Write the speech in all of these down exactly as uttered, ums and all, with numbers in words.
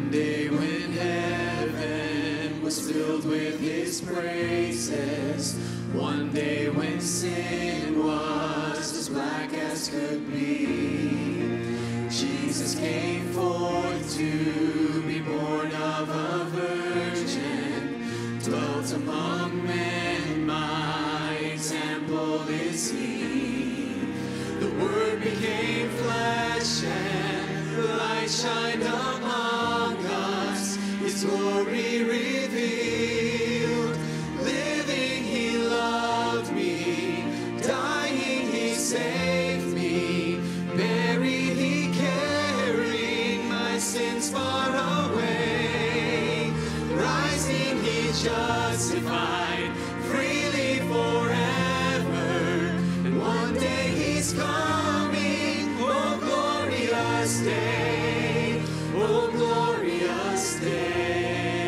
One day when heaven was filled with his praises, one day when sin was as black as could be, Jesus came forth to be born of a virgin, dwelt among men, my example is he. The Word became flesh and the light shined among us, his glory revealed. Living he loved me, dying he saved me, buried he carried my sins far away, rising he justified freely forever, and one day he's coming, oh glorious day, oh glorious day.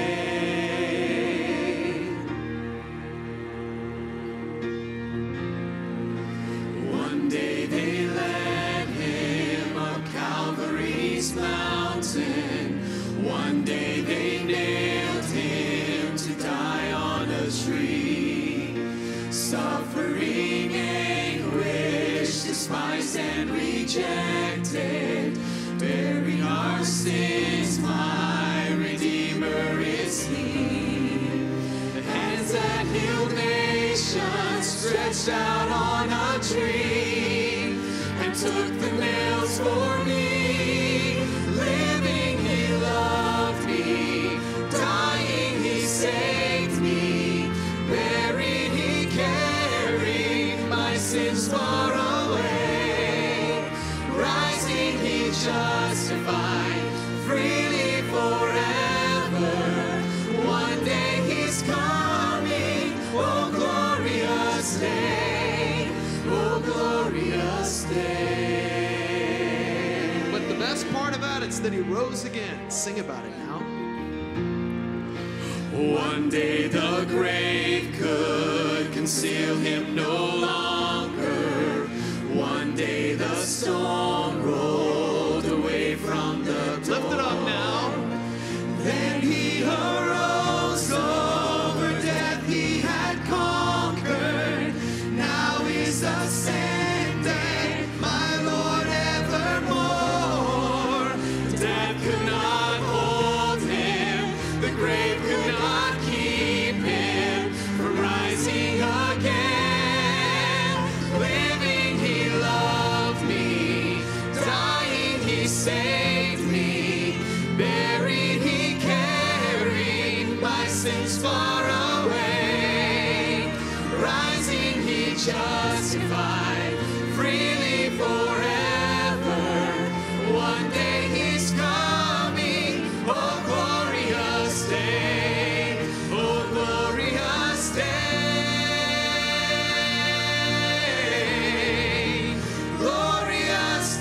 One day they led him up Calvary's mountain, one day they nailed him to die on a tree, suffering anguish, despised and rejected, bearing our sins, my Redeemer is he. The hands that healed nations stretched out on a tree and took the nails for me. Living he loved me, dying he saved me, buried he carried my sins far away, rising he justified freely forever, one day he's coming, oh glorious day, oh glorious day. But the best part about it is that he rose again. Sing about it now. One day the grave could conceal him no longer, one day the stone rolled away from the door. Lift it up now. Then he arose, over death he had conquered, now is ascended, my Lord evermore. Death could not hold him, the grave could not keep him from rising again. Living he loved me, dying he saved me, buried he carried my sins far away, rising he justified freely forever, one day he's coming, oh glorious day, oh glorious day, glorious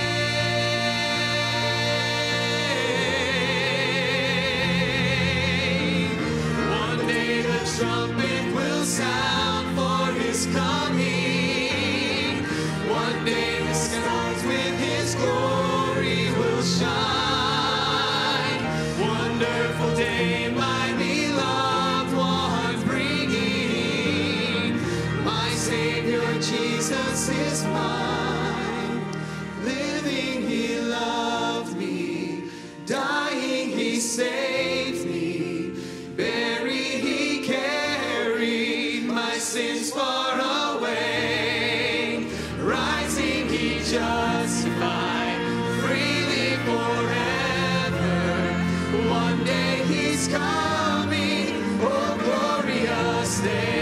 day. One day the trumpet will sound for his coming, one day the skies with his glory will shine. Wonderful day, my beloved one bringing, my Savior Jesus is mine. Living he loved me, dying he saved me, buried he carried my sins far away, rising he justified freely forever, one day he's coming, oh glorious day.